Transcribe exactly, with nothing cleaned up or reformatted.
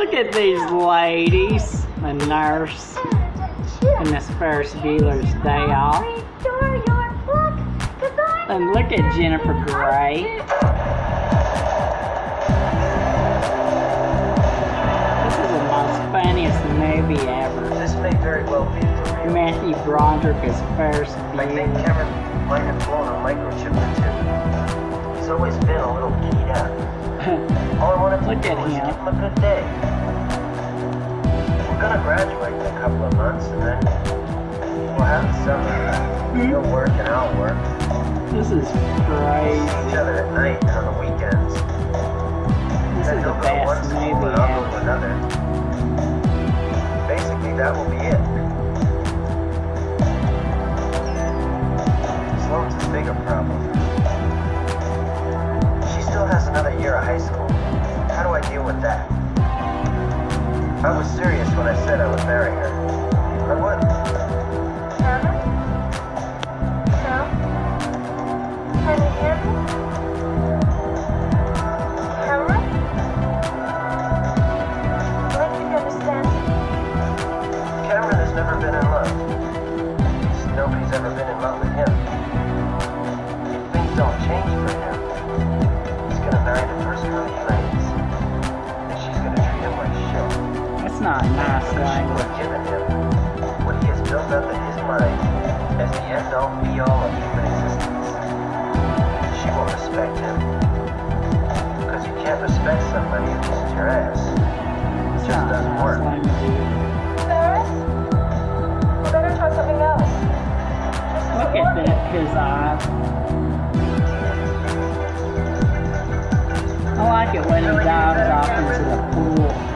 Look at these ladies, the nurse, and this Ferris Bueller's Day Off. And look at Jennifer Grey. This is the most funniest movie ever. This may very well be for real. Matthew Broderick is Ferris I think Bueller. Cameron might have blown a microchip or two. He's always been a little keyed up. All I wanted to Look do at was him. give him a good day. We're gonna graduate in a couple of months, and then we'll have the summer. He'll work and I'll work. This is See crazy. each other at night and on the weekends. This Then is the he'll go to one best school movie and I'll go ever. to another. Basically, that will be it. Sloan's a bigger problem. She still has another year of high school. How do I deal with that? I was serious when I said I would marry her. I would. Cameron? Sam? Can you hear me? Cameron? I think you understand. Cameron has never been in love. Nobody's ever been in love with him. If things don't change for him, he's gonna marry the first girl he lands. And she's gonna treat him like shit. That's not a nice Because she will language. have given him what he has built up in his mind as the end-all be-all of human existence. She won't respect him. Because you can't respect somebody who kisses your ass. It It's just not a doesn't nice work. language. Ferris? We better try something else. This is Look at warming. that, his eyes. I like it when he dives off into the pool.